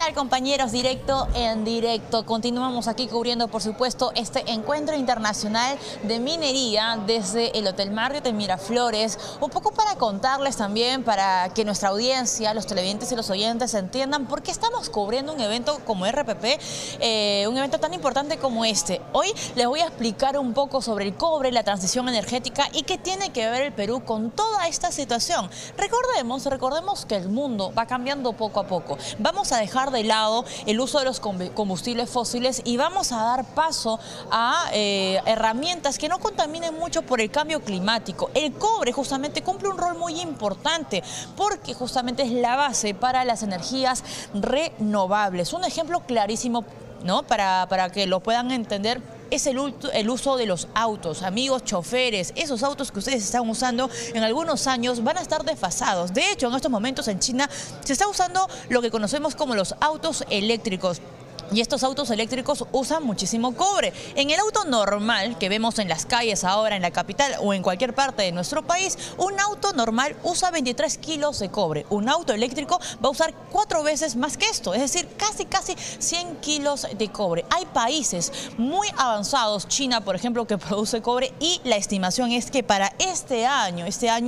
tal, compañeros? Directo en directo. Continuamos aquí cubriendo, por supuesto, este encuentro internacional de minería desde el Hotel Marriott en Miraflores. Un poco para contarles también, para que nuestra audiencia, los televidentes y los oyentes entiendan por qué estamos cubriendo un evento como RPP, un evento tan importante como este. Hoy les voy a explicar un poco sobre el cobre, la transición energética y qué tiene que ver el Perú con toda esta situación. Recordemos que el mundo va cambiando poco a poco. Vamos a dejar de lado el uso de los combustibles fósiles y vamos a dar paso a herramientas que no contaminen mucho por el cambio climático. El cobre justamente cumple un rol muy importante porque justamente es la base para las energías renovables. Un ejemplo clarísimo, ¿no? Para que lo puedan entender, es el uso de los autos. Amigos choferes, esos autos que ustedes están usando en algunos años van a estar desfasados. De hecho, en estos momentos en China se está usando lo que conocemos como los autos eléctricos. Y estos autos eléctricos usan muchísimo cobre. En el auto normal que vemos en las calles ahora, en la capital o en cualquier parte de nuestro país, un auto normal usa 23 kilos de cobre. Un auto eléctrico va a usar 4 veces más que esto, es decir, casi 100 kilos de cobre. Hay países muy avanzados, China, por ejemplo, que produce cobre, y la estimación es que para este año,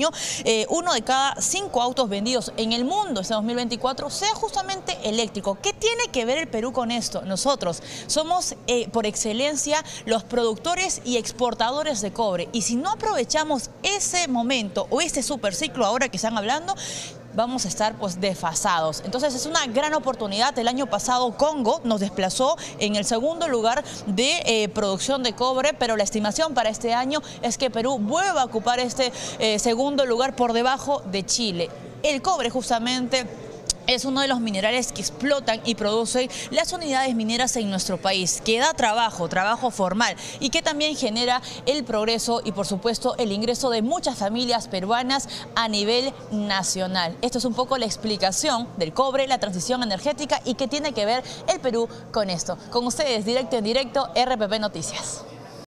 1 de cada 5 autos vendidos en el mundo, este 2024, sea justamente eléctrico. ¿Qué tiene que ver el Perú con esto? Nosotros somos por excelencia los productores y exportadores de cobre, y si no aprovechamos ese momento o este superciclo ahora que están hablando, vamos a estar pues desfasados. Entonces es una gran oportunidad. El año pasado Congo nos desplazó en el segundo lugar de producción de cobre, pero la estimación para este año es que Perú vuelva a ocupar este segundo lugar por debajo de Chile. El cobre justamente es uno de los minerales que explotan y producen las unidades mineras en nuestro país, que da trabajo formal y que también genera el progreso y, por supuesto, el ingreso de muchas familias peruanas a nivel nacional. Esto es un poco la explicación del cobre, la transición energética y qué tiene que ver el Perú con esto. Con ustedes, directo en directo, RPP Noticias.